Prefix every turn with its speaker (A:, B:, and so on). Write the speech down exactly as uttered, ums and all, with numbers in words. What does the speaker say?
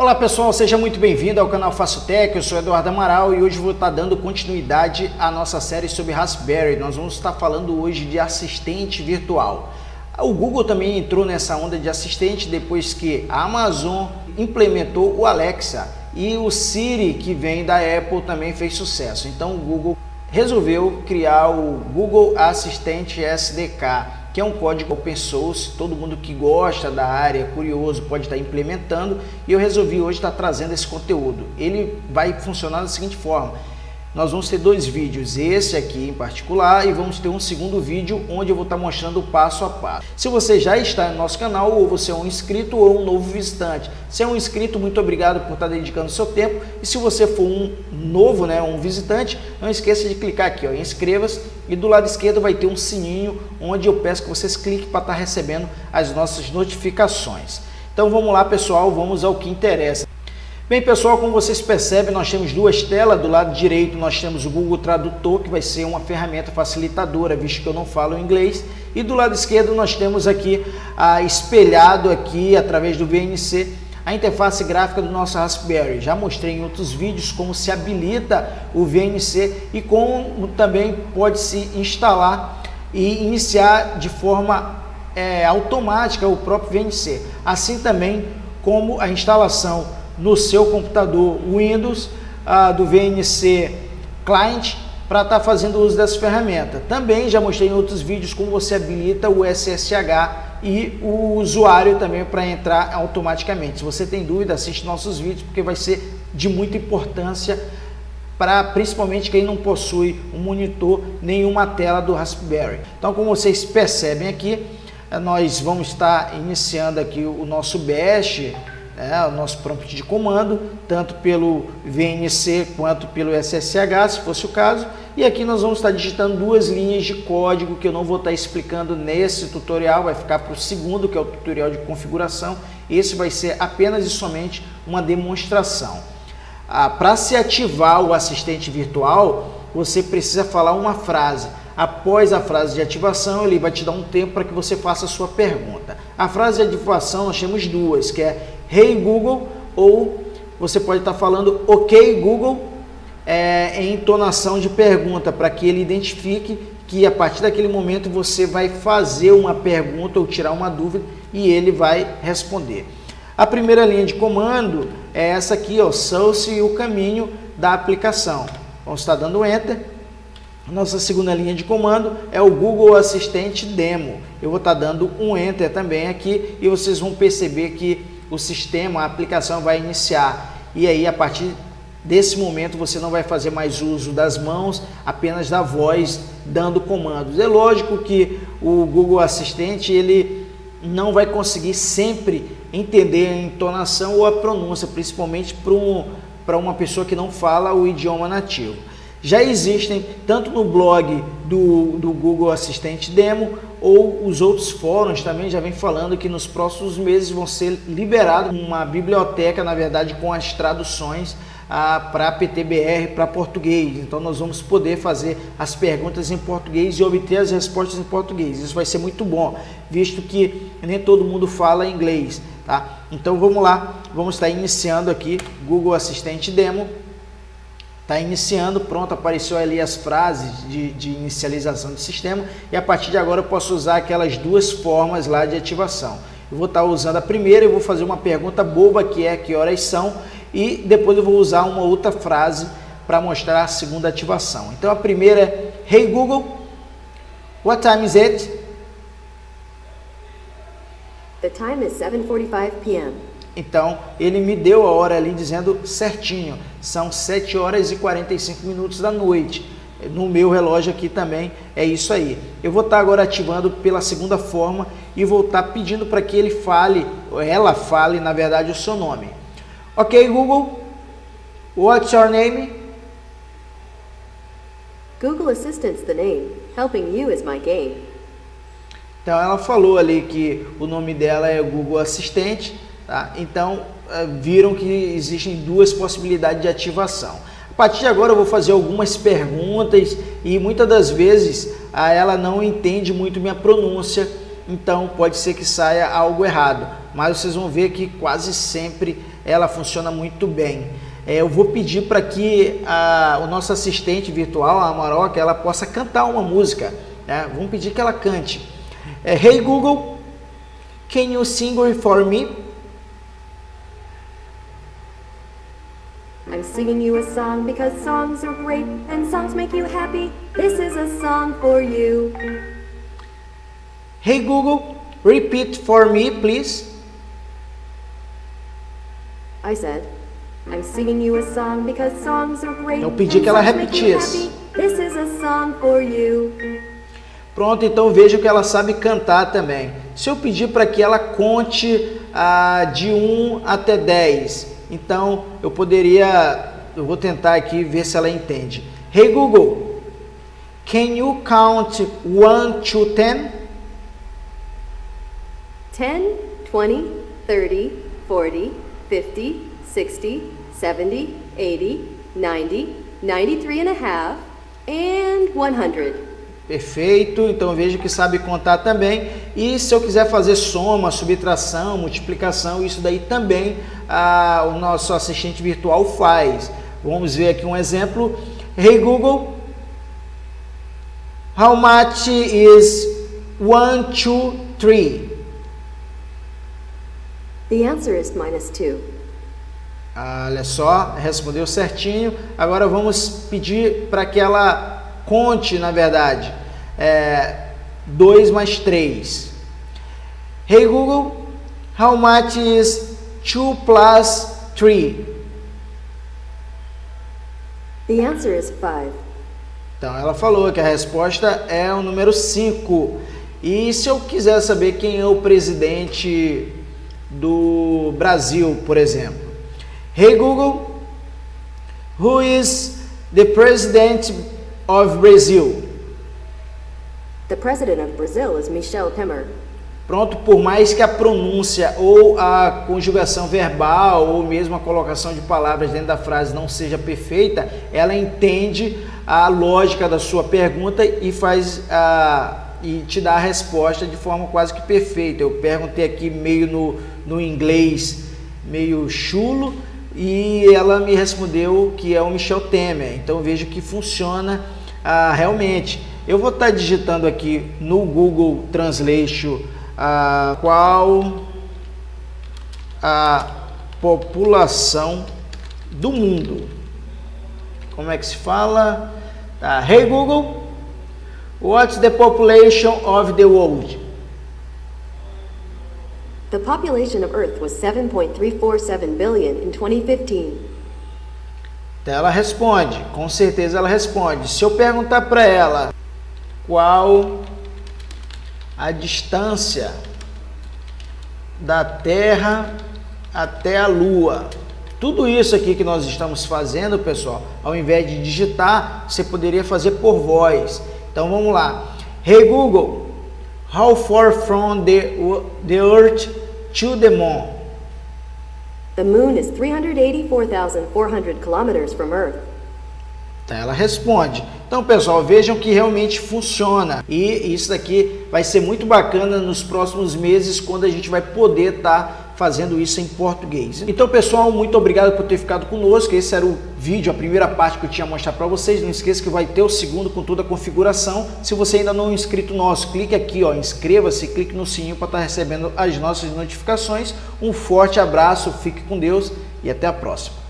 A: Olá pessoal, seja muito bem-vindo ao canal Faço Tech. Eu sou Eduardo Amaral e hoje vou estar dando continuidade à nossa série sobre Raspberry. Nós vamos estar falando hoje de assistente virtual. O Google também entrou nessa onda de assistente depois que a Amazon implementou o Alexa e o Siri, que vem da Apple, também fez sucesso. Então o Google resolveu criar o Google Assistente S D K, que é um código open source. Todo mundo que gosta da área, curioso, pode estar implementando, e eu resolvi hoje estar trazendo esse conteúdo. Ele vai funcionar da seguinte forma: nós vamos ter dois vídeos, esse aqui em particular, e vamos ter um segundo vídeo onde eu vou estar mostrando o passo a passo. Se você já está no nosso canal, ou você é um inscrito ou um novo visitante. Se é um inscrito, muito obrigado por estar dedicando o seu tempo, e se você for um novo, né, um visitante, não esqueça de clicar aqui, ó, em inscreva-se, e do lado esquerdo vai ter um sininho onde eu peço que vocês cliquem para estar recebendo as nossas notificações. Então vamos lá pessoal, vamos ao que interessa. Bem pessoal, como vocês percebem, nós temos duas telas. Do lado direito nós temos o Google Tradutor, que vai ser uma ferramenta facilitadora, visto que eu não falo inglês, e do lado esquerdo nós temos aqui, ah, espelhado aqui através do V N C, a interface gráfica do nosso Raspberry. Já mostrei em outros vídeos como se habilita o V N C e como também pode se instalar e iniciar de forma é, automática o próprio V N C, assim também como a instalação no seu computador Windows ah, do V N C Client, para estar tá fazendo uso dessa ferramenta. Também já mostrei em outros vídeos como você habilita o S S H e o usuário também para entrar automaticamente. Se você tem dúvida, assiste nossos vídeos, porque vai ser de muita importância para principalmente quem não possui um monitor nem uma tela do Raspberry. Então, como vocês percebem aqui, nós vamos estar iniciando aqui o nosso bash, É, o nosso prompt de comando, tanto pelo V N C quanto pelo S S H, se fosse o caso. E aqui nós vamos estar digitando duas linhas de código que eu não vou estar explicando nesse tutorial, vai ficar para o segundo, que é o tutorial de configuração. Esse vai ser apenas e somente uma demonstração. Ah, para se ativar o assistente virtual, você precisa falar uma frase. Após a frase de ativação, ele vai te dar um tempo para que você faça a sua pergunta. A frase de ativação nós temos duas, que é Hey Google, ou você pode estar falando Ok Google, é, em entonação de pergunta, para que ele identifique que a partir daquele momento você vai fazer uma pergunta ou tirar uma dúvida e ele vai responder. A primeira linha de comando é essa aqui, ó, source e o caminho da aplicação. Vamos estar dando Enter. Nossa segunda linha de comando é o Google Assistente Demo. Eu vou estar dando um Enter também aqui e vocês vão perceber que o sistema, a aplicação vai iniciar. E aí, a partir desse momento, você não vai fazer mais uso das mãos, apenas da voz, dando comandos. É lógico que o Google Assistente, ele não vai conseguir sempre entender a entonação ou a pronúncia, principalmente para um, para uma pessoa que não fala o idioma nativo. Já existem, tanto no blog do, do Google Assistente Demo, ou os outros fóruns também já vem falando que nos próximos meses vão ser liberados uma biblioteca, na verdade, com as traduções ah, para P T B R, para português. Então nós vamos poder fazer as perguntas em português e obter as respostas em português. Isso vai ser muito bom, visto que nem todo mundo fala inglês, tá? Então vamos lá, vamos estar iniciando aqui Google Assistente Demo. Está iniciando, pronto, apareceu ali as frases de, de inicialização do sistema, e a partir de agora eu posso usar aquelas duas formas lá de ativação. Eu vou estar usando a primeira, eu vou fazer uma pergunta boba, que é que horas são, e depois eu vou usar uma outra frase para mostrar a segunda ativação. Então a primeira é Hey Google, what time is it?
B: The time is seven forty-five p m
A: Então, ele me deu a hora ali dizendo certinho, são sete horas e quarenta e cinco minutos da noite. No meu relógio aqui também é isso aí. Eu vou estar agora ativando pela segunda forma e vou estar pedindo para que ele fale, ou ela fale, na verdade, o seu nome. Ok, Google, what's your name?
B: Google Assistant's the name. Helping you is my game.
A: Então, ela falou ali que o nome dela é Google Assistente. Tá? Então, viram que existem duas possibilidades de ativação. A partir de agora eu vou fazer algumas perguntas e muitas das vezes ela não entende muito minha pronúncia, então pode ser que saia algo errado. Mas vocês vão ver que quase sempre ela funciona muito bem. É, eu vou pedir para que a, o nosso assistente virtual, a Amaroca, ela possa cantar uma música, né? Vamos pedir que ela cante. É, Hey Google, can you sing it for me?
B: I'm singing you a song because songs are great and songs make you happy. This is a song for you.
A: Hey Google, repeat for me, please.
B: I said, I'm singing you a song because songs are great.
A: Eu pedi que ela repetisse.
B: This is a song for you.
A: Pronto, então veja que ela sabe cantar também. Se eu pedir para que ela conte ah, de um até dez, então eu poderia, eu vou tentar aqui ver se ela entende. Hey Google, can you count one to ten?
B: ten, twenty, thirty, forty, fifty, sixty, seventy, eighty, ninety, ninety-three and a half, and one hundred.
A: Perfeito, então veja que sabe contar também. E se eu quiser fazer soma, subtração, multiplicação, isso daí também ah, o nosso assistente virtual faz. Vamos ver aqui um exemplo. Hey Google, how much is one, two, three?
B: The answer is minus two.
A: Olha só, respondeu certinho. Agora vamos pedir para que ela conte, na verdade, é, dois mais três. Hey Google, how much is two plus three?
B: The answer is five.
A: Então ela falou que a resposta é o número cinco. E se eu quiser saber quem é o presidente do Brasil, por exemplo? Hey Google, who is the president of Brazil?
B: The president of Brazil is Michel Temer.
A: Pronto, por mais que a pronúncia ou a conjugação verbal ou mesmo a colocação de palavras dentro da frase não seja perfeita, ela entende a lógica da sua pergunta e faz a e te dá a resposta de forma quase que perfeita. Eu perguntei aqui meio no, no inglês, meio chulo, e ela me respondeu que é o Michel Temer. Então vejo que funciona ah, realmente. Eu vou estar digitando aqui no Google Translation ah, qual a população do mundo. Como é que se fala? Tá. Hey Google, what's the population of the world?
B: The population of Earth was seven point three four seven billion in twenty fifteen.
A: Então ela responde, com certeza ela responde. Se eu perguntar para ela qual a distância da Terra até a Lua, tudo isso aqui que nós estamos fazendo, pessoal, ao invés de digitar, você poderia fazer por voz. Então vamos lá. Hey Google, how far from the, the Earth to the Moon?
B: The moon is three hundred eighty-four thousand four hundred kilometers from Earth.
A: Então ela responde. Então, pessoal, vejam que realmente funciona. E isso daqui vai ser muito bacana nos próximos meses, quando a gente vai poder estar fazendo isso em português. Então, pessoal, muito obrigado por ter ficado conosco. Esse era o vídeo, a primeira parte que eu tinha mostrado para vocês. Não esqueça que vai ter o segundo com toda a configuração. Se você ainda não é inscrito nosso, clique aqui, ó, inscreva-se, clique no sininho para estar recebendo as nossas notificações. Um forte abraço, fique com Deus e até a próxima.